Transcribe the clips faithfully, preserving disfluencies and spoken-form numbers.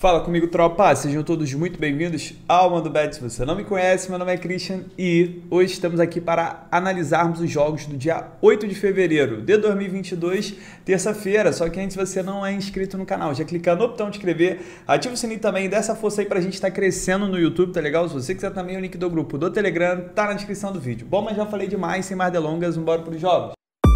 Fala comigo, tropa! Sejam todos muito bem-vindos ao Mando Bet. Se você não me conhece, meu nome é Christian e hoje estamos aqui para analisarmos os jogos do dia oito de fevereiro de dois mil e vinte e dois, terça-feira. Só que antes, se você não é inscrito no canal, já clica no botão de inscrever, ativa o sininho também, dá essa força aí pra gente estar crescendo no YouTube, tá legal? Se você quiser também, o link do grupo do Telegram tá na descrição do vídeo. Bom, mas já falei demais, sem mais delongas, vambora pros jogos.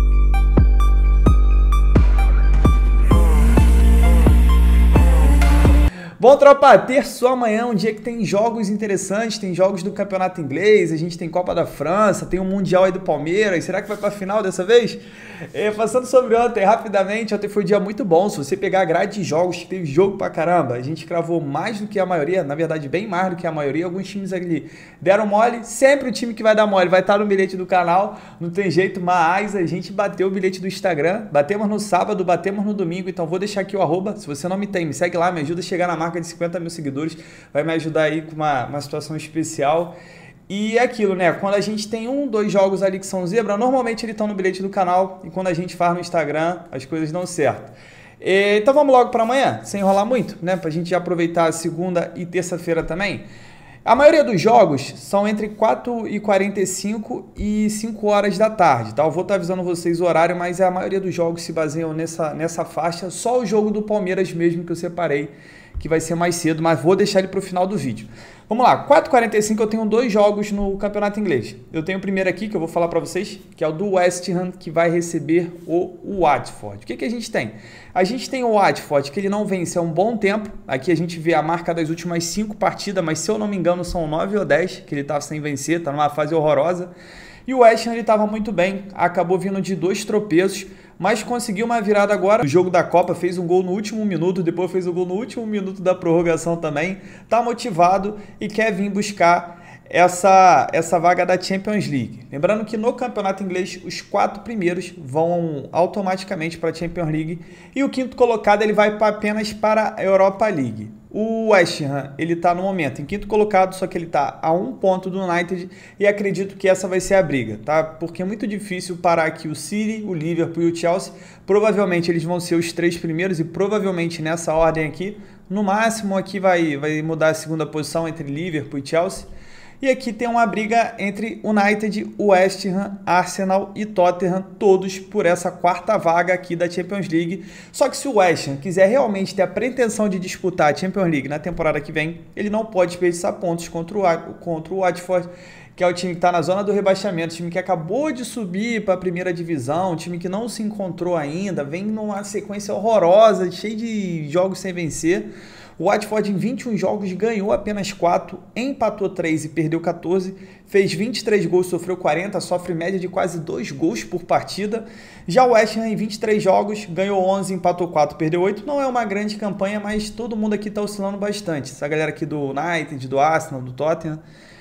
Bom, tropa, terça amanhã, um dia que tem jogos interessantes, tem jogos do Campeonato Inglês, a gente tem Copa da França, tem o Mundial aí do Palmeiras, será que vai pra final dessa vez? É, passando sobre ontem, rapidamente, ontem foi um dia muito bom, se você pegar a grade de jogos, que teve jogo pra caramba, a gente cravou mais do que a maioria, na verdade bem mais do que a maioria, alguns times ali deram mole, sempre o time que vai dar mole vai estar no bilhete do canal, não tem jeito, mas a gente bateu o bilhete do Instagram, batemos no sábado, batemos no domingo, então vou deixar aqui o arroba, se você não me tem, me segue lá, me ajuda a chegar na marca de cinquenta mil seguidores, vai me ajudar aí com uma, uma situação especial. E é aquilo, né? Quando a gente tem um, dois jogos ali que são zebra, normalmente eles estão no bilhete do canal e quando a gente faz no Instagram, as coisas dão certo. E, então vamos logo para amanhã, sem enrolar muito, né? Pra gente já aproveitar a segunda e terça-feira também. A maioria dos jogos são entre quatro e quarenta e cinco e cinco horas da tarde, tá? Eu vou estar avisando vocês o horário, mas a maioria dos jogos se baseiam nessa, nessa faixa, só o jogo do Palmeiras mesmo que eu separei, que vai ser mais cedo, mas vou deixar ele para o final do vídeo. Vamos lá, quatro e quarenta e cinco eu tenho dois jogos no Campeonato Inglês. Eu tenho o primeiro aqui, que eu vou falar para vocês, que é o do West Ham, que vai receber o Watford. O que, que a gente tem? A gente tem o Watford, que ele não vence há um bom tempo. Aqui a gente vê a marca das últimas cinco partidas, mas se eu não me engano são nove ou dez, que ele estava sem vencer, está numa fase horrorosa. E o West Ham ele estava muito bem, acabou vindo de dois tropeços, mas conseguiu uma virada agora. O jogo da Copa fez um gol no último minuto, depois fez um gol no último minuto da prorrogação também. Tá motivado e quer vir buscar essa, essa vaga da Champions League. Lembrando que no Campeonato Inglês os quatro primeiros vão automaticamente para a Champions League e o quinto colocado ele vai pra, apenas para a Europa League. O West Ham, ele está no momento em quinto colocado, só que ele está a um ponto do United e acredito que essa vai ser a briga, tá? Porque é muito difícil parar aqui o City, o Liverpool e o Chelsea. Provavelmente eles vão ser os três primeiros e provavelmente nessa ordem aqui. No máximo aqui vai, vai mudar a segunda posição entre Liverpool e Chelsea. E aqui tem uma briga entre United, West Ham, Arsenal e Tottenham, todos por essa quarta vaga aqui da Champions League. Só que se o West Ham quiser realmente ter a pretensão de disputar a Champions League na temporada que vem, ele não pode desperdiçar pontos contra o, contra o Watford, que é o time que está na zona do rebaixamento, o time que acabou de subir para a primeira divisão, o time que não se encontrou ainda, vem numa sequência horrorosa, cheia de jogos sem vencer. O Watford em vinte e um jogos ganhou apenas quatro, empatou três e perdeu quatorze, fez vinte e três gols, sofreu quarenta, sofre média de quase dois gols por partida. Já o West Ham em vinte e três jogos ganhou onze, empatou quatro, perdeu oito. Não é uma grande campanha, mas todo mundo aqui está oscilando bastante. Essa galera aqui do United, do Arsenal, do Tottenham.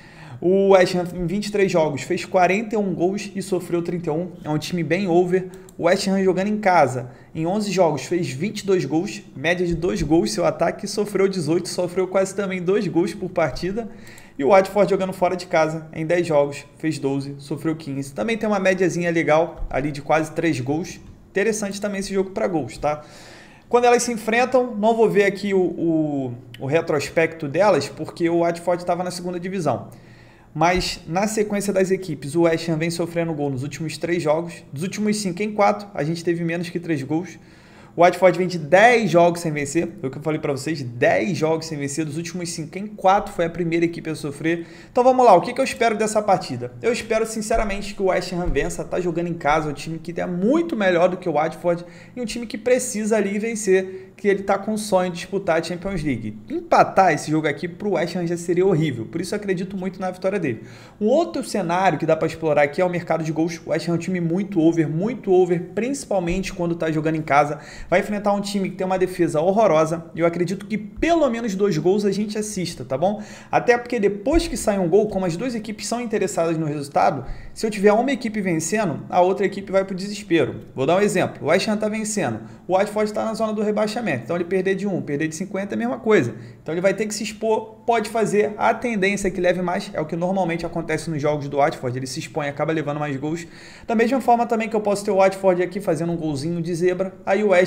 O West Ham em vinte e três jogos fez quarenta e um gols e sofreu trinta e um. É um time bem over. O West Ham jogando em casa, em onze jogos, fez vinte e dois gols, média de dois gols. Seu ataque sofreu dezoito, sofreu quase também dois gols por partida. E o Watford jogando fora de casa, em dez jogos, fez doze, sofreu quinze. Também tem uma médiazinha legal ali de quase três gols. Interessante também esse jogo para gols, tá? Quando elas se enfrentam, não vou ver aqui o, o, o retrospecto delas, porque o Watford estava na segunda divisão. Mas na sequência das equipes, o West Ham vem sofrendo gol nos últimos três jogos. Dos últimos cinco em quatro, a gente teve menos que três gols. O Watford vem de dez jogos sem vencer, foi o que eu falei para vocês, dez jogos sem vencer, dos últimos cinco em quatro foi a primeira equipe a sofrer. Então vamos lá, o que, que eu espero dessa partida? Eu espero sinceramente que o West Ham vença, tá jogando em casa, um time que é muito melhor do que o Watford e um time que precisa ali vencer, que ele tá com o sonho de disputar a Champions League. Empatar esse jogo aqui pro West Ham já seria horrível, por isso eu acredito muito na vitória dele. Um outro cenário que dá para explorar aqui é o mercado de gols. O West Ham é um time muito over, muito over, principalmente quando tá jogando em casa. Vai enfrentar um time que tem uma defesa horrorosa e eu acredito que pelo menos dois gols a gente assista, tá bom? Até porque depois que sai um gol, como as duas equipes são interessadas no resultado, se eu tiver uma equipe vencendo, a outra equipe vai pro desespero. Vou dar um exemplo. O West Ham tá vencendo, o Watford está na zona do rebaixamento, então ele perder de um, perder de cinquenta é a mesma coisa. Então ele vai ter que se expor, pode fazer, a tendência é que leve mais, é o que normalmente acontece nos jogos do Watford, ele se expõe, acaba levando mais gols. Da mesma forma também que eu posso ter o Watford aqui fazendo um golzinho de zebra, aí o West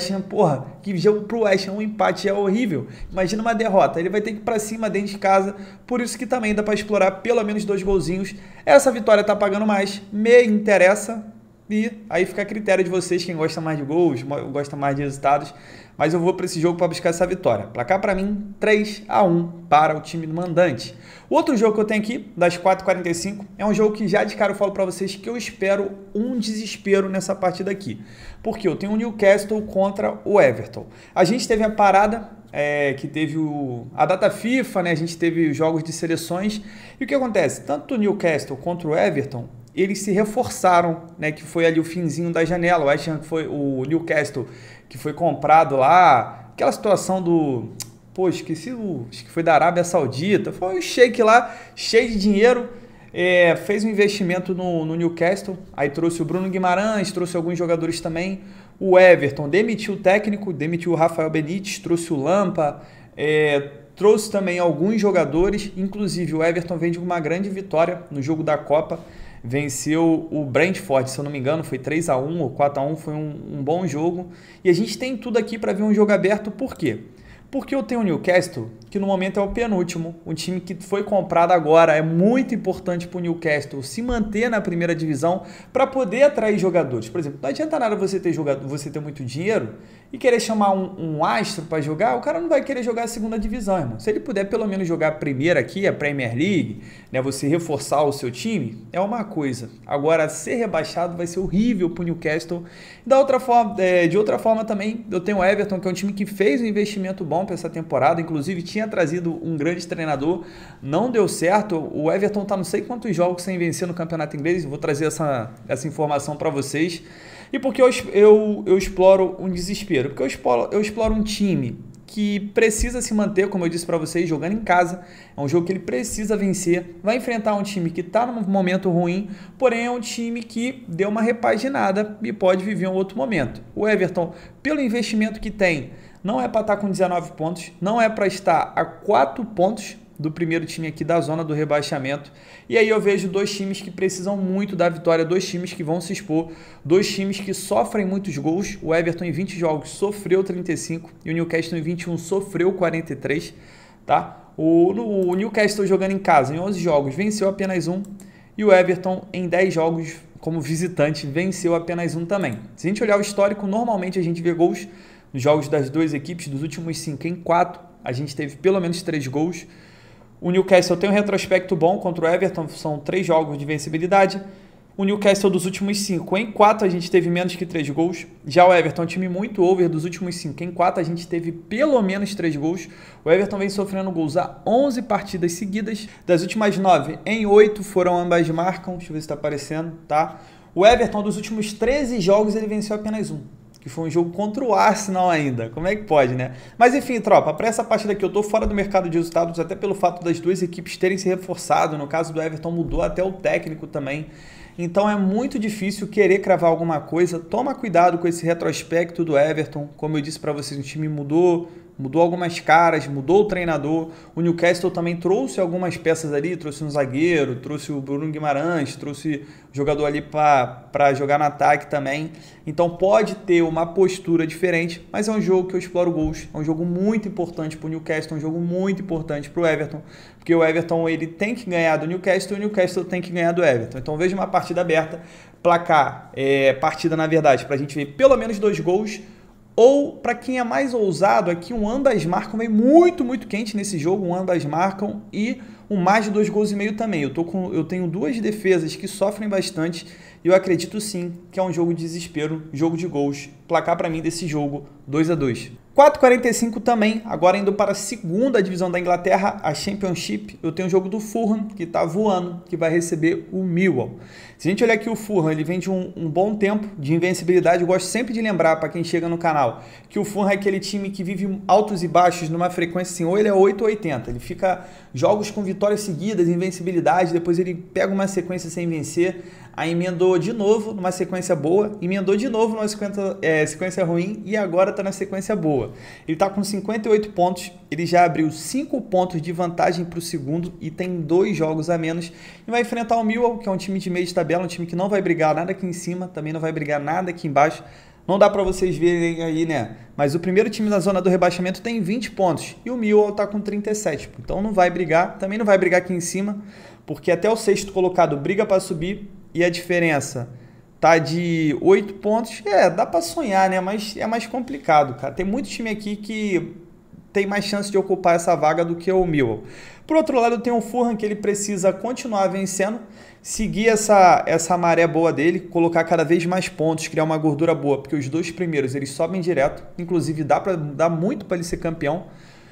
West Ham, porra, que jogo pro West Ham, um empate é horrível. Imagina uma derrota, ele vai ter que ir pra cima dentro de casa, por isso que também dá pra explorar pelo menos dois golzinhos. Essa vitória tá pagando mais, me interessa, e aí fica a critério de vocês, quem gosta mais de gols, gosta mais de resultados, mas eu vou para esse jogo para buscar essa vitória. Placar para mim, três a um para o time do mandante. O outro jogo que eu tenho aqui, das quatro e quarenta e cinco, é um jogo que já de cara eu falo para vocês que eu espero um desespero nessa partida aqui. Porque eu tenho o Newcastle contra o Everton. A gente teve a parada, é, que teve o, a data FIFA, né? A gente teve os jogos de seleções. E o que acontece? Tanto o Newcastle contra o Everton, eles se reforçaram, né, que foi ali o finzinho da janela, o West Ham foi o Newcastle, que foi comprado lá, aquela situação do, pô, esqueci, o, acho que foi da Arábia Saudita, foi um shake lá, cheio de dinheiro, é, fez um investimento no, no Newcastle, aí trouxe o Bruno Guimarães, trouxe alguns jogadores também, o Everton demitiu o técnico, demitiu o Rafael Benítez, trouxe o Lampa, é, trouxe também alguns jogadores, inclusive o Everton vem de uma grande vitória no jogo da Copa, venceu o Brentford, se eu não me engano, foi três a um ou quatro a um, foi um, um bom jogo. E a gente tem tudo aqui para ver um jogo aberto, por quê? Porque eu tenho o Newcastle, que no momento é o penúltimo, um time que foi comprado agora, é muito importante para o Newcastle se manter na primeira divisão para poder atrair jogadores. Por exemplo, não adianta nada você ter, jogado, você ter muito dinheiro e querer chamar um, um astro para jogar, o cara não vai querer jogar a segunda divisão, irmão. Se ele puder pelo menos jogar a primeira aqui, a Premier League, né, você reforçar o seu time, é uma coisa. Agora, ser rebaixado vai ser horrível para o Newcastle. Da outra forma, é, de outra forma também, eu tenho o Everton, que é um time que fez um investimento bom para essa temporada, inclusive tinha trazido um grande treinador, não deu certo, o Everton está não sei quantos jogos sem vencer no campeonato inglês, vou trazer essa, essa informação para vocês. E porque eu, eu, eu exploro um desespero? Porque eu exploro, eu exploro um time que precisa se manter, como eu disse para vocês, jogando em casa. É um jogo que ele precisa vencer. Vai enfrentar um time que está num momento ruim, porém é um time que deu uma repaginada e pode viver um outro momento. O Everton, pelo investimento que tem, não é para estar com dezenove pontos, não é para estar a quatro pontos do primeiro time aqui da zona do rebaixamento. E aí eu vejo dois times que precisam muito da vitória, dois times que vão se expor, dois times que sofrem muitos gols. O Everton em vinte jogos sofreu trinta e cinco e o Newcastle em vinte e um sofreu quarenta e três, tá? O, o Newcastle jogando em casa em onze jogos venceu apenas um e o Everton em dez jogos como visitante venceu apenas um também. Se a gente olhar o histórico, normalmente a gente vê gols nos jogos das duas equipes, dos últimos cinco em quatro, a gente teve pelo menos três gols. O Newcastle tem um retrospecto bom contra o Everton, são três jogos de vencibilidade. O Newcastle dos últimos cinco em quatro a gente teve menos que três gols. Já o Everton é um time muito over, dos últimos cinco em quatro a gente teve pelo menos três gols. O Everton vem sofrendo gols há onze partidas seguidas. Das últimas nove em oito foram ambas marcam, deixa eu ver se está aparecendo, tá? O Everton dos últimos treze jogos ele venceu apenas um, que foi um jogo contra o Arsenal ainda. Como é que pode, né? Mas enfim, tropa, para essa partida aqui eu tô fora do mercado de resultados, até pelo fato das duas equipes terem se reforçado. No caso do Everton mudou até o técnico também. Então é muito difícil querer cravar alguma coisa. Toma cuidado com esse retrospecto do Everton. Como eu disse para vocês, o time mudou, mudou algumas caras, mudou o treinador. O Newcastle também trouxe algumas peças ali, trouxe um zagueiro, trouxe o Bruno Guimarães, trouxe jogador ali para jogar no ataque também. Então pode ter uma postura diferente, mas é um jogo que eu exploro gols. É um jogo muito importante para o Newcastle, um jogo muito importante para o Everton, porque o Everton ele tem que ganhar do Newcastle e o Newcastle tem que ganhar do Everton. Então veja uma partida aberta, placar, é, partida na verdade, para a gente ver pelo menos dois gols. Ou, para quem é mais ousado, aqui um ambas marcam, vem muito, muito quente nesse jogo, um ambas marcam e um mais de dois gols e meio também. Eu, tô com, eu tenho duas defesas que sofrem bastante e eu acredito sim que é um jogo de desespero, jogo de gols. Placar para mim desse jogo, dois a dois. quatro e quarenta e cinco também, agora indo para a segunda divisão da Inglaterra, a Championship. Eu tenho o jogo do Fulham, que está voando, que vai receber o Millwall. Se a gente olhar aqui o Fulham, ele vem de um, um bom tempo de invencibilidade. Eu gosto sempre de lembrar, para quem chega no canal, que o Fulham é aquele time que vive altos e baixos numa frequência assim, ou ele é oito ou oitenta. Ele fica jogos com vitórias seguidas, invencibilidade, depois ele pega uma sequência sem vencer, aí emendou de novo numa sequência boa, emendou de novo numa sequência, é, sequência ruim e agora está na sequência boa. Ele está com cinquenta e oito pontos, ele já abriu cinco pontos de vantagem para o segundo e tem dois jogos a menos. E vai enfrentar o Millwall, que é um time de meio de tabela, um time que não vai brigar nada aqui em cima, também não vai brigar nada aqui embaixo. não dá para vocês verem aí, né? Mas o primeiro time na zona do rebaixamento tem vinte pontos e o Millwall tá com trinta e sete. Então não vai brigar, também não vai brigar aqui em cima, porque até o sexto colocado briga para subir e a diferença tá de oito pontos. É, dá para sonhar, né? Mas é mais complicado, cara. Tem muito time aqui que tem mais chance de ocupar essa vaga do que o Millwall. Por outro lado, tem o Fulham, que ele precisa continuar vencendo, seguir essa, essa maré boa dele, colocar cada vez mais pontos, criar uma gordura boa, porque os dois primeiros eles sobem direto, inclusive dá, pra, dá muito para ele ser campeão.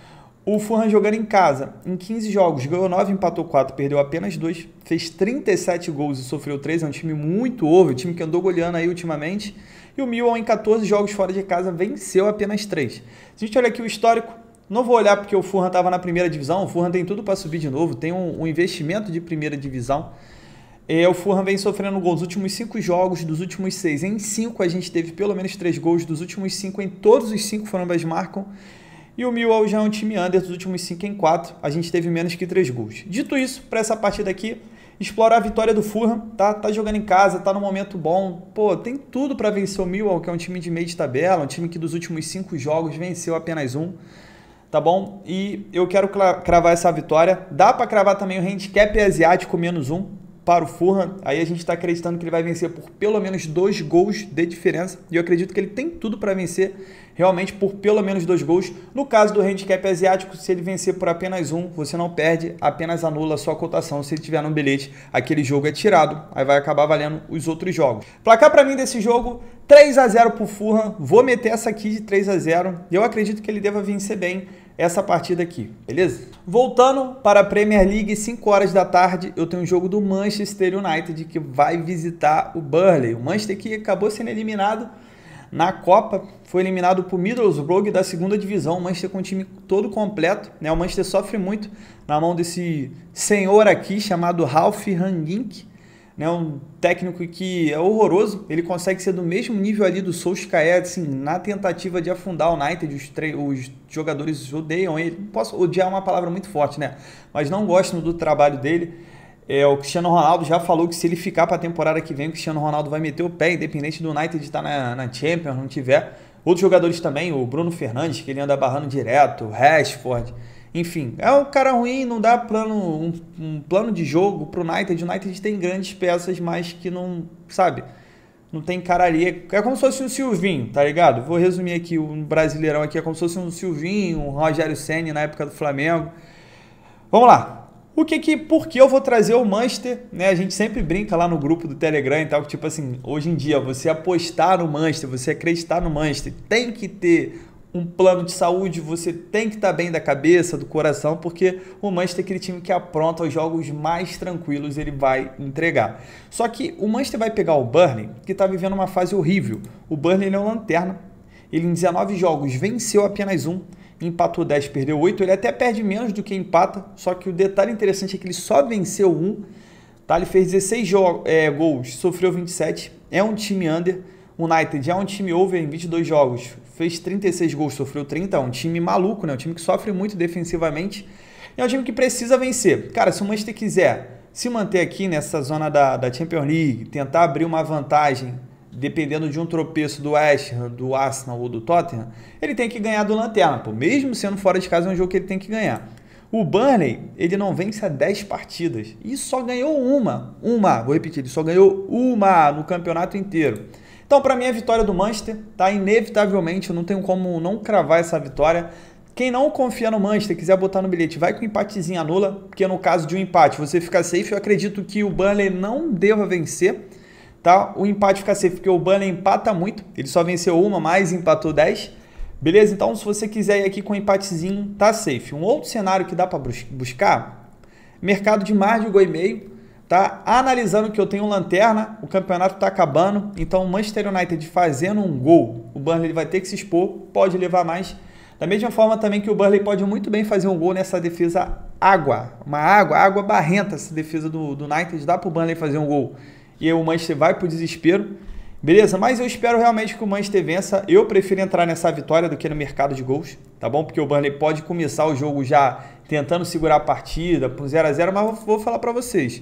O Fulham jogando em casa, em quinze jogos, ganhou nove, empatou quatro, perdeu apenas dois, fez trinta e sete gols e sofreu três, é um time muito over, um time que andou goleando aí ultimamente. E o Millwall em catorze jogos fora de casa venceu apenas três. Se a gente olha aqui o histórico, não vou olhar porque o Fulham estava na primeira divisão, o Fulham tem tudo para subir de novo, tem um, um investimento de primeira divisão. É, o Fulham vem sofrendo gols nos últimos cinco jogos, dos últimos seis. Em cinco a gente teve pelo menos três gols, dos últimos cinco em todos os cinco foram ambas marcam. E o Millwall já é um time under, dos últimos cinco em quatro, a gente teve menos que três gols. Dito isso, para essa partida aqui, explorar a vitória do Fulham, tá, tá jogando em casa, tá num momento bom. Pô, tem tudo para vencer o Millwall, que é um time de meio de tabela, um time que dos últimos cinco jogos venceu apenas um. Tá bom? E eu quero cravar essa vitória. Dá para cravar também o handicap asiático menos um para o Fulham. Aí a gente está acreditando que ele vai vencer por pelo menos dois gols de diferença. E eu acredito que ele tem tudo para vencer realmente por pelo menos dois gols. No caso do handicap asiático, se ele vencer por apenas um, você não perde, apenas anula a sua cotação. Se ele tiver no bilhete, aquele jogo é tirado. Aí vai acabar valendo os outros jogos. Placar para mim desse jogo, três a zero para o Fulham. Vou meter essa aqui de três a zero. E eu acredito que ele deva vencer bem essa partida aqui, beleza? Voltando para a Premier League, cinco horas da tarde, eu tenho um jogo do Manchester United que vai visitar o Burnley. O Manchester que acabou sendo eliminado na Copa, foi eliminado por Middlesbrough da segunda divisão. O Manchester com o time todo completo, né? O Manchester sofre muito na mão desse senhor aqui chamado Ralph Rangnick, né, um técnico que é horroroso. Ele consegue ser do mesmo nível ali do Solskjaer, assim, na tentativa de afundar o United. Os, os jogadores odeiam ele. Não posso odiar, é uma palavra muito forte, né? Mas não gostam do trabalho dele. É, o Cristiano Ronaldo já falou que se ele ficar para a temporada que vem, o Cristiano Ronaldo vai meter o pé, independente do United estar na, na Champions, não tiver. Outros jogadores também, o Bruno Fernandes, que ele anda barrando direto, o Rashford. Enfim, é um cara ruim, não dá plano, um, um plano de jogo pro United. O United tem grandes peças, mas que não, sabe, não tem cara ali. É como se fosse um Silvinho, tá ligado? Vou resumir aqui, um brasileirão aqui é como se fosse um Silvinho, um Rogério Ceni na época do Flamengo. Vamos lá. O que que, por que eu vou trazer o Manchester, né? A gente sempre brinca lá no grupo do Telegram e tal, que tipo assim, hoje em dia, você apostar no Manchester, você acreditar no Manchester, tem que ter um plano de saúde, você tem que estar bem da cabeça, do coração, porque o Manchester é aquele time que apronta os jogos mais tranquilos, ele vai entregar. Só que o Manchester vai pegar o Burnley, que está vivendo uma fase horrível. O Burnley é um lanterna, ele em dezenove jogos venceu apenas um, empatou dez, perdeu oito, ele até perde menos do que empata, só que o detalhe interessante é que ele só venceu um, tá? Ele fez dezesseis é, gols, sofreu vinte e sete, é um time under. O United é um time over em vinte e dois jogos, fez trinta e seis gols, sofreu trinta, é um time maluco, né? Um time que sofre muito defensivamente, é um time que precisa vencer. Cara, se o Manchester quiser se manter aqui nessa zona da, da Champions League, tentar abrir uma vantagem, dependendo de um tropeço do West Ham, do Arsenal ou do Tottenham, ele tem que ganhar do Lanterna, pô. Mesmo sendo fora de casa, é um jogo que ele tem que ganhar. O Burnley, ele não vence há dez partidas e só ganhou uma, uma, vou repetir, ele só ganhou uma no campeonato inteiro. Então, para mim, a vitória do Manchester, tá? Inevitavelmente, eu não tenho como não cravar essa vitória. Quem não confia no Manchester, quiser botar no bilhete, vai com um empatezinho anula, porque no caso de um empate, você fica safe. Eu acredito que o Burnley não deva vencer, tá? O empate fica safe, porque o Burnley empata muito, ele só venceu uma, mas empatou dez. Beleza? Então, se você quiser ir aqui com um empatezinho, tá safe. Um outro cenário que dá para buscar, mercado de mais de um gol e meio. Tá? Analisando que eu tenho lanterna, o campeonato está acabando, então o Manchester United fazendo um gol, o Burnley vai ter que se expor, pode levar mais. Da mesma forma também que o Burnley pode muito bem fazer um gol nessa defesa água, uma água, água barrenta essa defesa do, do United, dá para o Burnley fazer um gol e aí o Manchester vai para o desespero, beleza? Mas eu espero realmente que o Manchester vença, eu prefiro entrar nessa vitória do que no mercado de gols, tá bom? Porque o Burnley pode começar o jogo já tentando segurar a partida por zero a zero, mas eu vou falar para vocês.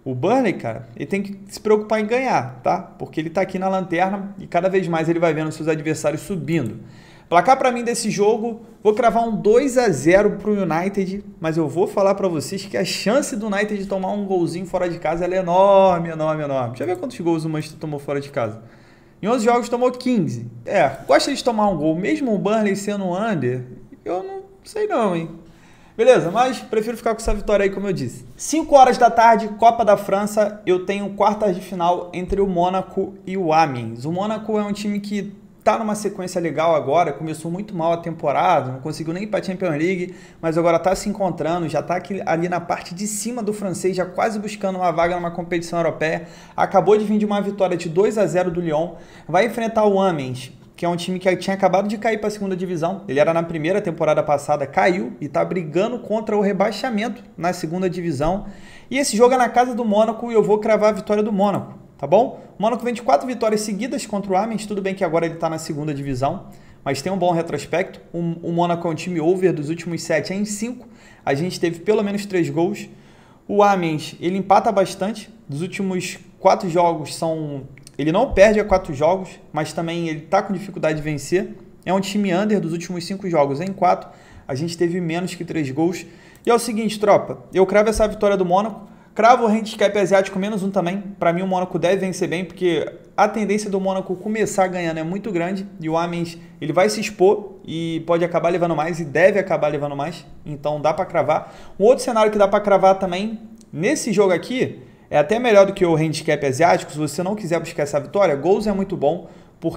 O Burnley, cara, ele tem que se preocupar em ganhar, tá? Porque ele tá aqui na lanterna e cada vez mais ele vai vendo seus adversários subindo. Placar para mim desse jogo, vou cravar um dois a zero pro United, mas eu vou falar para vocês que a chance do United de tomar um golzinho fora de casa ela é enorme, enorme, enorme. Deixa eu ver quantos gols o Manchester tomou fora de casa. Em onze jogos tomou quinze. É, gosta de tomar um gol, mesmo o Burnley sendo um under, eu não sei não, hein? Beleza, mas prefiro ficar com essa vitória aí, como eu disse. cinco horas da tarde, Copa da França, eu tenho quartas de final entre o Mônaco e o Amiens. O Mônaco é um time que tá numa sequência legal agora, começou muito mal a temporada, não conseguiu nem ir para a Champions League, mas agora tá se encontrando, já tá aqui, ali na parte de cima do francês, já quase buscando uma vaga numa competição europeia. Acabou de vir de uma vitória de dois a zero do Lyon, vai enfrentar o Amiens, que é um time que tinha acabado de cair para a segunda divisão. Ele era na primeira temporada passada, caiu e está brigando contra o rebaixamento na segunda divisão. E esse jogo é na casa do Mônaco e eu vou cravar a vitória do Mônaco, tá bom? O Mônaco vem de quatro vitórias seguidas contra o Amiens, tudo bem que agora ele está na segunda divisão, mas tem um bom retrospecto. O, o Mônaco é um time over, dos últimos sete em cinco, a gente teve pelo menos três gols. O Amiens, ele empata bastante, dos últimos quatro jogos são... Ele não perde a quatro jogos, mas também ele está com dificuldade de vencer. É um time under dos últimos cinco jogos. Em quatro, a gente teve menos que três gols. E é o seguinte, tropa. Eu cravo essa vitória do Mônaco. Cravo o handicap asiático menos um também. Para mim, o Mônaco deve vencer bem, porque a tendência do Mônaco começar ganhando é muito grande. E o Amiens, ele vai se expor e pode acabar levando mais e deve acabar levando mais. Então, dá para cravar. Um outro cenário que dá para cravar também, nesse jogo aqui... É até melhor do que o handicap asiático, se você não quiser buscar essa vitória. Gols é muito bom,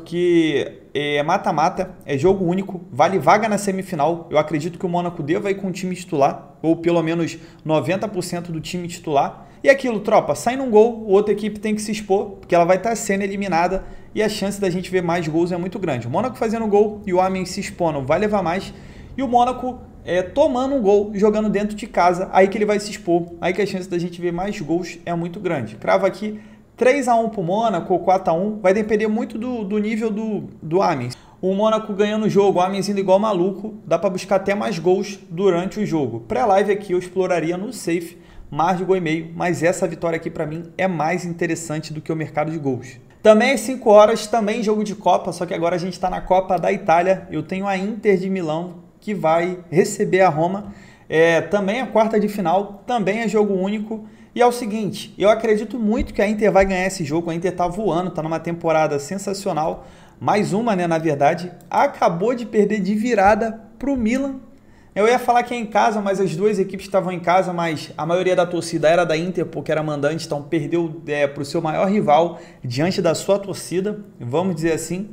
porque é mata-mata, é jogo único, vale vaga na semifinal. Eu acredito que o Mônaco deva ir com o time titular, ou pelo menos noventa por cento do time titular. E aquilo, tropa, sai num gol, outra equipe tem que se expor, porque ela vai estar sendo eliminada e a chance da gente ver mais gols é muito grande. O Mônaco fazendo gol e o Amiens se expondo vai levar mais. E o Mônaco é, tomando um gol, jogando dentro de casa, aí que ele vai se expor, aí que a chance da gente ver mais gols é muito grande. Cravo aqui três a um para o Mônaco ou quatro a um, vai depender muito do, do nível do, do Amiens. O Mônaco ganhando o jogo, o Amiens indo igual maluco, dá para buscar até mais gols durante o jogo. Pré-live aqui eu exploraria no safe, mais de gol e meio, mas essa vitória aqui para mim é mais interessante do que o mercado de gols. Também às cinco horas, também jogo de Copa, só que agora a gente está na Copa da Itália, eu tenho a Inter de Milão, que vai receber a Roma, é, também a quarta de final, também é jogo único, e é o seguinte, eu acredito muito que a Inter vai ganhar esse jogo, a Inter tá voando, tá numa temporada sensacional, mais uma, né, na verdade, acabou de perder de virada pro Milan. Eu ia falar que é em casa, mas as duas equipes estavam em casa, mas a maioria da torcida era da Inter, porque era mandante, então perdeu é, pro seu maior rival diante da sua torcida, vamos dizer assim.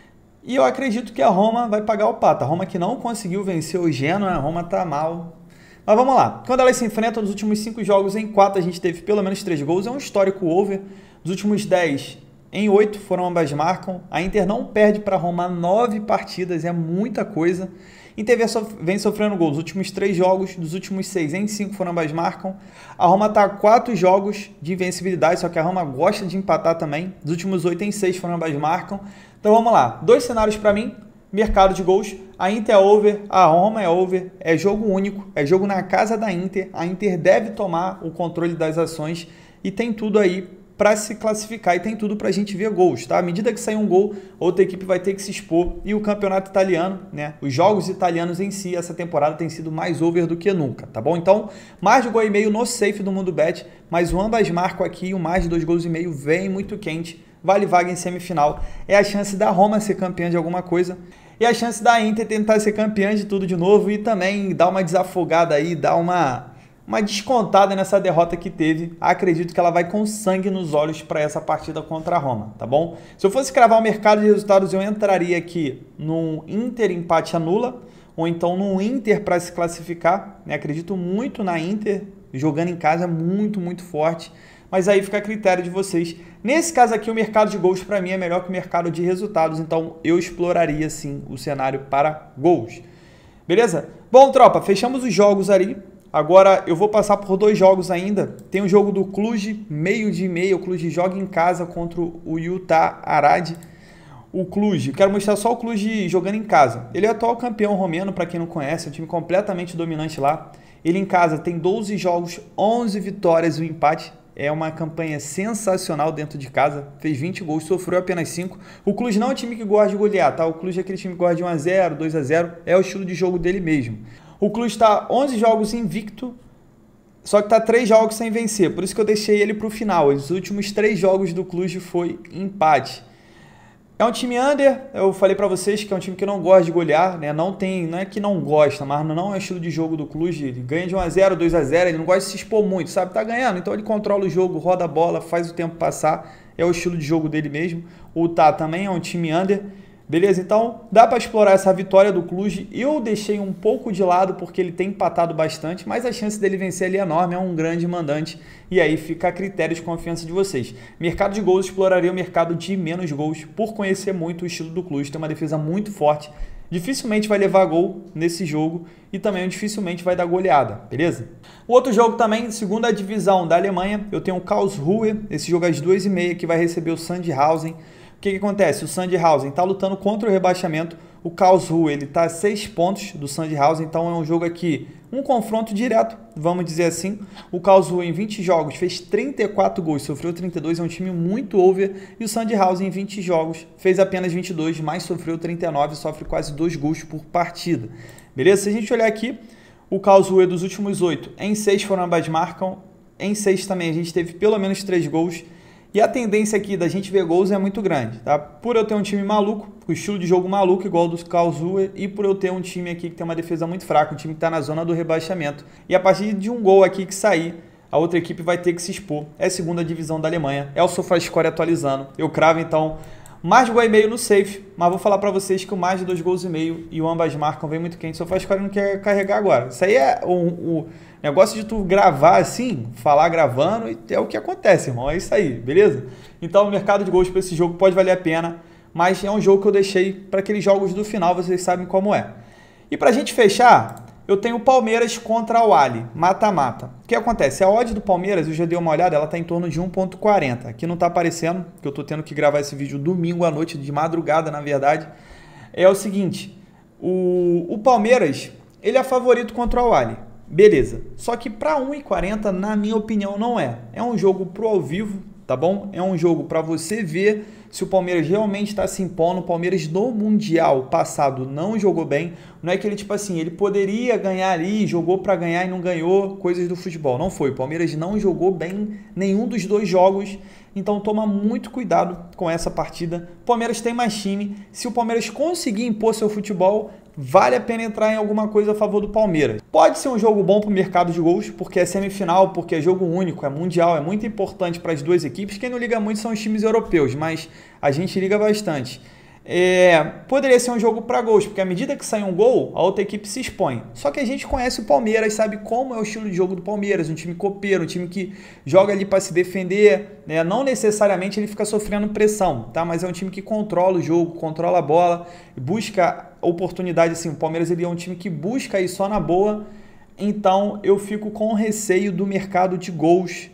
E eu acredito que a Roma vai pagar o pato. A Roma que não conseguiu vencer o Genoa, a Roma tá mal. Mas vamos lá. Quando elas se enfrentam nos últimos cinco jogos, em quatro a gente teve pelo menos três gols. É um histórico over. Nos últimos dez, em oito foram ambas marcam. A Inter não perde para a Roma nove partidas, é muita coisa. Inter vem sofrendo gols. Nos últimos três jogos, dos últimos seis, em cinco foram ambas marcam. A Roma está a quatro jogos de invencibilidade, só que a Roma gosta de empatar também. Dos últimos oito, em seis foram ambas marcam. Então vamos lá, dois cenários para mim, mercado de gols, a Inter é over, a Roma é over, é jogo único, é jogo na casa da Inter, a Inter deve tomar o controle das ações e tem tudo aí para se classificar e tem tudo para a gente ver gols, tá? À medida que sair um gol, outra equipe vai ter que se expor e o campeonato italiano, né? Os jogos italianos em si, essa temporada tem sido mais over do que nunca, tá bom? Então, mais de gol e meio no safe do Mundo Bet, mas o ambas marcam aqui, o mais de dois gols e meio vem muito quente. Vale vaga em semifinal, é a chance da Roma ser campeã de alguma coisa e a chance da Inter tentar ser campeã de tudo de novo e também dar uma desafogada aí, dar uma, uma descontada nessa derrota que teve. Acredito que ela vai com sangue nos olhos para essa partida contra a Roma, tá bom? Se eu fosse cravar o mercado de resultados, eu entraria aqui no Inter empate anula ou então no Inter para se classificar, né? Acredito muito na Inter, jogando em casa muito, muito forte. Mas aí fica a critério de vocês. Nesse caso aqui, o mercado de gols para mim é melhor que o mercado de resultados, então eu exploraria sim o cenário para gols. Beleza? Bom, tropa, fechamos os jogos ali. Agora eu vou passar por dois jogos ainda. Tem o jogo do Cluj, meio de meio. O Cluj joga em casa contra o Utah Arad. O Cluj, quero mostrar só o Cluj jogando em casa. Ele é atual campeão romeno, para quem não conhece, é um time completamente dominante lá. Ele em casa tem doze jogos, onze vitórias e um empate. é uma campanha sensacional dentro de casa, fez vinte gols, sofreu apenas cinco. O Cluj não é um time que gosta de golear, tá? O Cluj é aquele time que gosta de um a zero, dois a zero, é o estilo de jogo dele mesmo. O Cluj está onze jogos invicto, só que está três jogos sem vencer, por isso que eu deixei ele para o final. Os últimos três jogos do Cluj foi empate. É um time under, eu falei para vocês que é um time que não gosta de golear, né? Não tem, não é que não gosta, mas não é o estilo de jogo do Cluj. Ele ganha de um a zero, dois a zero, ele não gosta de se expor muito, sabe? Tá ganhando, então ele controla o jogo, roda a bola, faz o tempo passar, é o estilo de jogo dele mesmo. O Tá também é um time under. Beleza? Então, dá para explorar essa vitória do Cluj. Eu deixei um pouco de lado porque ele tem empatado bastante, mas a chance dele vencer ali é enorme, é um grande mandante. E aí fica a critério de confiança de vocês. Mercado de gols, exploraria o mercado de menos gols por conhecer muito o estilo do Cluj. Tem uma defesa muito forte, dificilmente vai levar gol nesse jogo e também dificilmente vai dar goleada, beleza? O outro jogo também, segunda divisão da Alemanha, eu tenho o Karlsruhe, esse jogo às duas e meia que vai receber o Sandhausen. O que, que acontece? O Sandhausen está lutando contra o rebaixamento. O Karlsruhe está a seis pontos do Sandhausen, então é um jogo aqui, um confronto direto, vamos dizer assim. O Karlsruhe em vinte jogos fez trinta e quatro gols, sofreu trinta e dois, é um time muito over. E o Sandhausen em vinte jogos fez apenas vinte e dois, mas sofreu trinta e nove, sofre quase dois gols por partida. Beleza? Se a gente olhar aqui, o Karlsruhe dos últimos oito, em seis foram ambas marcam, em seis também a gente teve pelo menos três gols. E a tendência aqui da gente ver gols é muito grande, tá? Por eu ter um time maluco, com estilo de jogo maluco, igual ao do Karlsruhe, e por eu ter um time aqui que tem uma defesa muito fraca, um time que está na zona do rebaixamento. E a partir de um gol aqui que sair, a outra equipe vai ter que se expor. É a segunda divisão da Alemanha, é o SofaScore atualizando. Eu cravo, então, mais de gol e meio no safe, mas vou falar para vocês que o mais de dois gols e meio e o ambas marcam vem muito quente. O SofaScore não quer carregar agora. Isso aí é o... o negócio de tu gravar assim, falar gravando, é o que acontece, irmão. É isso aí, beleza? Então o mercado de gols para esse jogo pode valer a pena, mas é um jogo que eu deixei para aqueles jogos do final, vocês sabem como é. E para a gente fechar, eu tenho o Palmeiras contra o Ali, mata-mata. O que acontece? A odd do Palmeiras, eu já dei uma olhada, ela está em torno de um ponto quarenta. Aqui não está aparecendo, porque eu estou tendo que gravar esse vídeo domingo à noite, de madrugada, na verdade. É o seguinte, o, o Palmeiras, ele é favorito contra o Ali. Beleza, só que para um e quarenta, na minha opinião, não é. É um jogo pro ao vivo, tá bom? É um jogo para você ver se o Palmeiras realmente está se impondo. O Palmeiras no Mundial passado não jogou bem. Não é que ele, tipo assim, ele poderia ganhar ali, jogou para ganhar e não ganhou, coisas do futebol. Não foi. O Palmeiras não jogou bem nenhum dos dois jogos. Então toma muito cuidado com essa partida. O Palmeiras tem mais time. Se o Palmeiras conseguir impor seu futebol, vale a pena entrar em alguma coisa a favor do Palmeiras. Pode ser um jogo bom para o mercado de gols, porque é semifinal, porque é jogo único, é mundial, é muito importante para as duas equipes. Quem não liga muito são os times europeus, mas a gente liga bastante. É, poderia ser um jogo para gols, porque à medida que sai um gol, a outra equipe se expõe. Só que a gente conhece o Palmeiras, sabe como é o estilo de jogo do Palmeiras, um time copeiro, um time que joga ali para se defender, né? Não necessariamente ele fica sofrendo pressão, tá? Mas é um time que controla o jogo, controla a bola, busca oportunidade, assim. O Palmeiras ele é um time que busca ir só na boa, então eu fico com receio do mercado de gols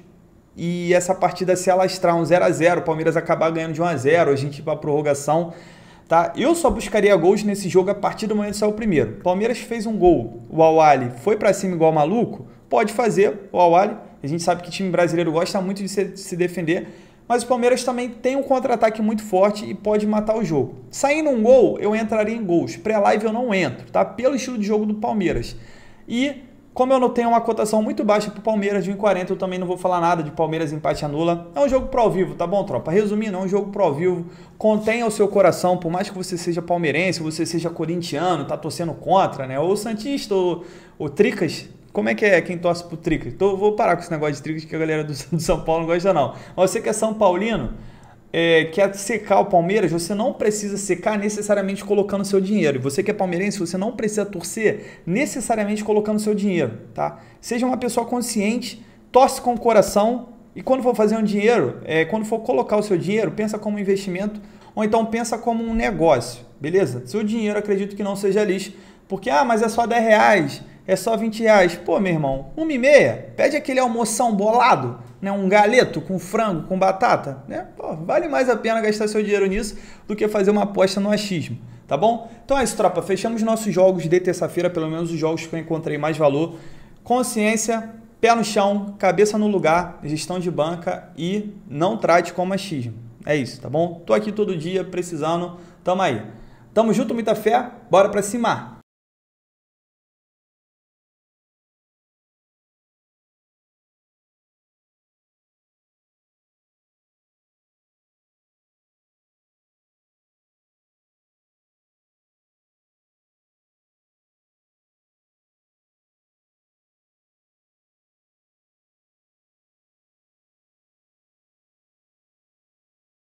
e essa partida se alastrar um zero a zero, o Palmeiras acabar ganhando de um a zero, a gente ir para a prorrogação. Tá? Eu só buscaria gols nesse jogo a partir do momento que saiu o primeiro. Palmeiras fez um gol, o Al-Ahly foi para cima igual maluco, pode fazer o Al-Ahly. A gente sabe que o time brasileiro gosta muito de se, de se defender, mas o Palmeiras também tem um contra-ataque muito forte e pode matar o jogo. Saindo um gol, eu entraria em gols. Pré-live eu não entro, tá? Pelo estilo de jogo do Palmeiras. E como eu não tenho uma cotação muito baixa para o Palmeiras de um e quarenta, eu também não vou falar nada de Palmeiras empate anula. É um jogo pro ao vivo, tá bom, tropa? Resumindo, é um jogo pro ao vivo. Contenha o seu coração, por mais que você seja palmeirense, você seja corintiano, tá torcendo contra, né? Ou santista, ou, ou tricas. Como é que é quem torce pro tricas? Então, vou parar com esse negócio de tricas que a galera do, do São Paulo não gosta, não. Mas você que é São Paulino, É, quer secar o Palmeiras, você não precisa secar necessariamente colocando seu dinheiro. E você que é palmeirense, você não precisa torcer necessariamente colocando seu dinheiro, tá? Seja uma pessoa consciente, torce com o coração e quando for fazer um dinheiro, é, quando for colocar o seu dinheiro, pensa como um investimento ou então pensa como um negócio, beleza? Seu dinheiro acredito que não seja lixo, porque, ah, mas é só dez reais, é só vinte reais. Pô, meu irmão, uma e meia, pede aquele almoção bolado, né, um galeto com frango, com batata, né? Pô, vale mais a pena gastar seu dinheiro nisso do que fazer uma aposta no achismo, tá bom? Então é isso, tropa. Fechamos nossos jogos de terça-feira, pelo menos os jogos que eu encontrei mais valor. Consciência, pé no chão, cabeça no lugar, gestão de banca e não trate com machismo. É isso, tá bom? Tô aqui todo dia precisando, tamo aí. Tamo junto, muita fé, bora pra cima!